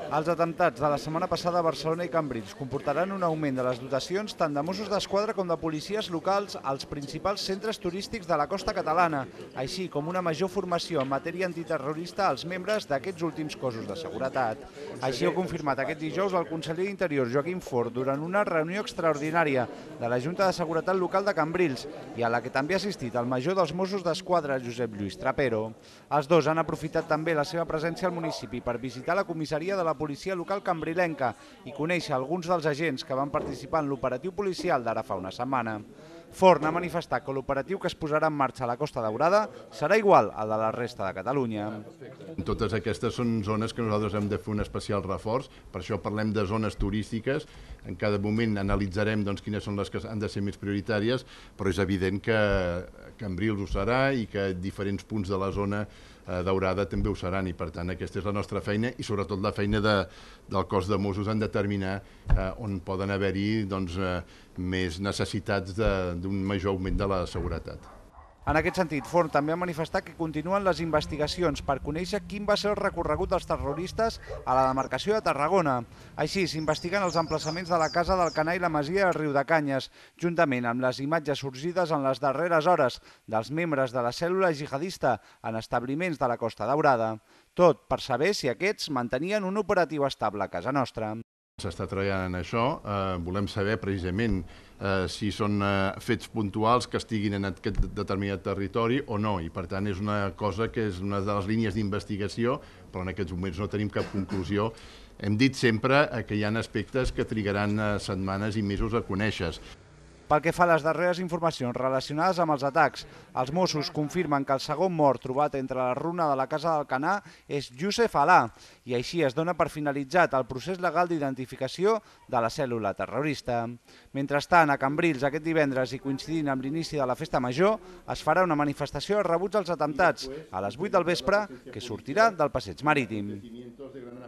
Els atemptats de la setmana passada a Barcelona i Cambrils comportaran un augment de les dotacions tant de Mossos d'Esquadra com de policies locals als principals centres turístics de la costa catalana, així com una major formació en matèria antiterrorista als membres d'aquests últims cossos de seguretat. Així ho ha confirmat aquest dijous el conseller d'Interior Joaquim Forn durant una reunió extraordinària de la Junta de Seguretat Local de Cambrils i a la que també ha assistit el major dels Mossos d'Esquadra, Josep Lluís Trapero. Els dos han aprofitat també la seva presència al municipi per visitar la comissaria de la policia local cambrilenca i conèixer alguns dels agents que van participar en l'operatiu policial d'ara fa una setmana. Forn ha manifestat que l'operatiu que es posarà en marxa a la Costa Daurada serà igual al de la resta de Catalunya. Totes aquestes són zones que nosaltres hem de fer un especial reforç, per això parlem de zones turístiques. En cada moment analitzarem quines són les que han de ser més prioritàries, però és evident que Cambrils ho serà i que diferents punts de la zona Daurada també ho seran, i per tant aquesta és la nostra feina i sobretot la feina del cos de Mossos en determinar on poden haver-hi més necessitats d'un major augment de la seguretat. En aquest sentit, Forn també ha manifestat que continuen les investigacions per conèixer quin va ser el recorregut dels terroristes a la demarcació de Tarragona. Així, s'investiguen els emplaçaments de la Casa d'Alcanar i la Masia de Riudecanyes, juntament amb les imatges sorgides en les darreres hores dels membres de la cèl·lula jihadista en establiments de la Costa Daurada. Tot per saber si aquests mantenien un operatiu estable a casa nostra. S'està treballant en això, volem saber precisament si són fets puntuals que estiguin en aquest determinat territori o no, i per tant és una cosa que és una de les línies d'investigació, però en aquests moments no tenim cap conclusió. Hem dit sempre que hi ha aspectes que trigaran setmanes i mesos a conèixer. Pel que fa a les darreres informacions relacionades amb els atacs, els Mossos confirmen que el segon mort trobat entre la runa de la Casa d'Alcanar és Youssef Alà i així es dona per finalitzat el procés legal d'identificació de la cèl·lula terrorista. Mentrestant, a Cambrils aquest divendres i coincidint amb l'inici de la Festa Major, es farà una manifestació de rebuig als atemptats a les 8 del vespre que sortirà del Passeig Marítim.